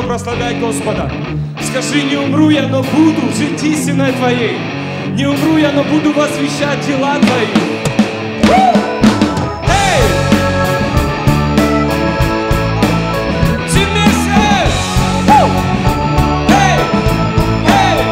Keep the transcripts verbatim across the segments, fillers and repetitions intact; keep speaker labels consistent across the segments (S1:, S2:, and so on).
S1: еще прославляй Господа. Скажи: не умру я, но буду жить истиной Твоей. Не умру я, но буду возвещать дела Твои. Эй! Все вместе! Эй! Эй!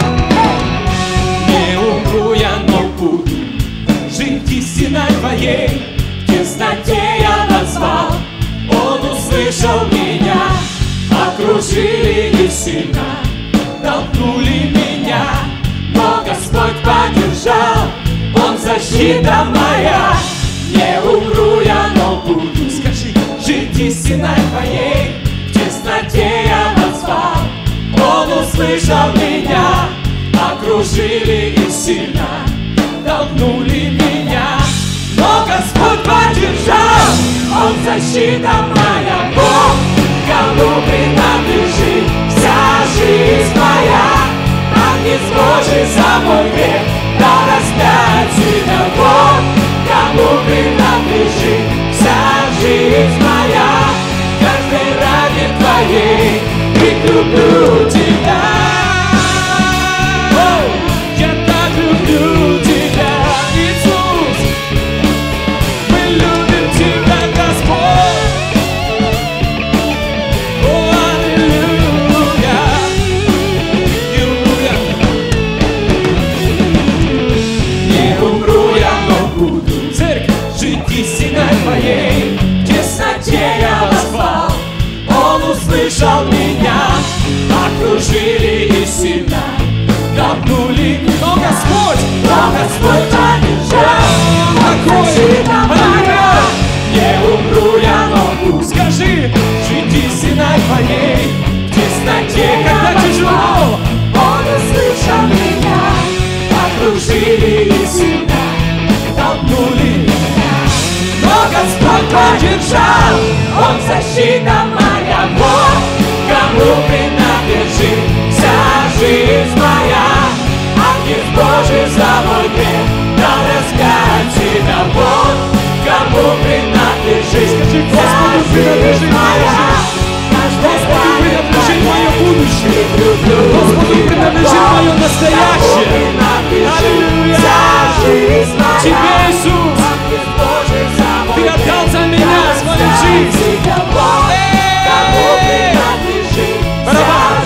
S1: Не умру я, но буду жить истиной Твоей. В тесноте я назвал, Он услышал меня. Окружили и сильно толкнули меня, но Господь поддержал, Он защита моя. Не умру я, но буду, скажи, жить истиной Твоей. В тесноте я назвал, Он услышал меня. Окружили и сильно толкнули меня, но Господь поддержал, Он защита моя. Бог, кому принадлежит вся жизнь моя. Агнец Божий за мой грех дал распять себя. Бог, кому принадлежит вся жизнь моя. Каждый ради Твоей крик: люблю Тебя. О, я так люблю Тебя, Иисус. Мы любим Тебя, Господь. О, аллилуйя. Не умру я, не умру я, но буду, церковь, жить истиной Твоей. В тесноте я назвал, Он услышал меня. Окружили и сильно толкнули, но Господь, но Господь поддержал. Такой, аллилуйя. Не умру я, но буду, скажи, жить истиной Твоей. В тесноте, когда тяжело, Он услышал меня. Окружили и сильно толкнули меня, но Господь поддержал, Он защита моя. Бог, кому принадлежит вся жизнь моя. Агнец Божий за мой грех дал распять себя. Бог, кому принадлежит, скажи, Господу принадлежит моя. Господу принадлежит мое будущее. Господу принадлежит мое настоящее. Аллилуйя! Тебе, Иисус, Ты отдал за меня свою жизнь. Эй! Барабан!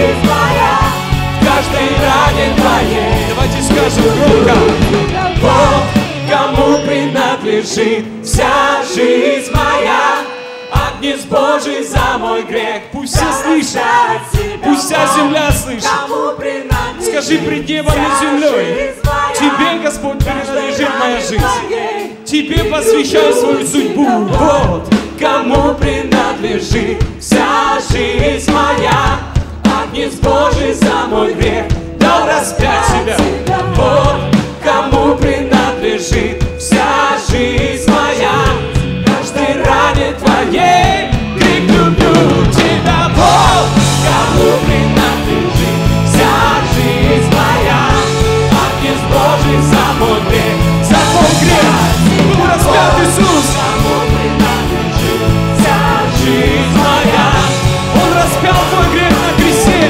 S1: Каждый ранен Твоей. Давайте скажем громко. Бог, кому принадлежит вся жизнь моя. Агнец Божий за мой грех. Пусть все слышат, пусть вся земля слышит. Скажи пред небом и землей: Тебе, Господь, принадлежит моя жизнь. Тебе посвящаю свою судьбу. Вот кому принадлежит вся жизнь моя. Агнец Божий за мой грех дал распять себя. Вот кому принадлежит вся жизнь моя. Каждый ранен Твоей крик: люблю Тебя. Вот кому принадлежит вся жизнь моя. Агнец Божий за мой грех, за мой грех был распят Иисус. Кому принадлежит вся жизнь моя. Он распял твой грех на кресте.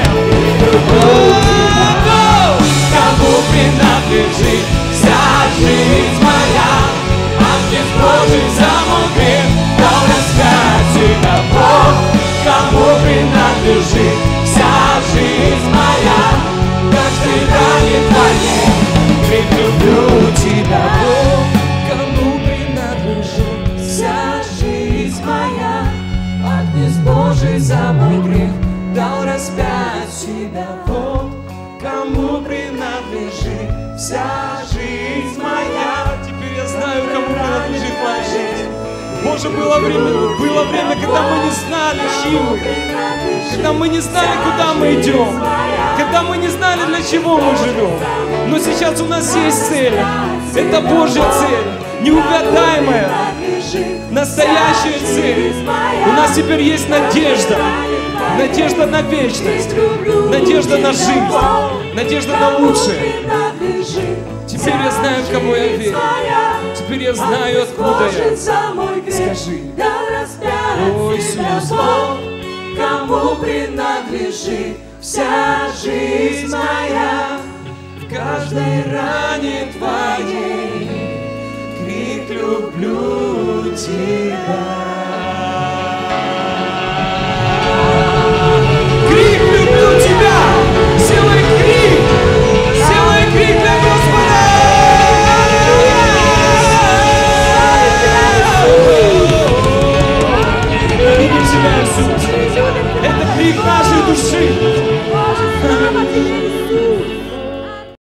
S1: Кому принадлежит вся жизнь моя. Агнец Божий за мой грех дал распять себя. Бог, кому принадлежит вся жизнь моя. Каждый ранен Твоей крик: люблю Тебя. Бог, кому принадлежит вся жизнь моя. Агнец Божий за мой грех дал распять себя. Вот кому принадлежит вся жизнь моя. Теперь я знаю, кому принадлежит моя жизнь. Боже, было время, было время, когда мы не знали, чьи мы, когда мы не знали, куда мы идем, когда мы не знали, для чего мы живем. Но сейчас у нас есть цель. Это Божья цель, неугадаемая, настоящая цель. У нас теперь есть надежда. Надежда на вечность, надежда на жизнь, надежда на лучшее. Теперь я знаю, в кого я верю. Теперь я знаю, откуда я. Скажи: о, Иисус,
S2: кому
S1: принадлежит вся жизнь моя. В каждой ране твоей крик: люблю тебя.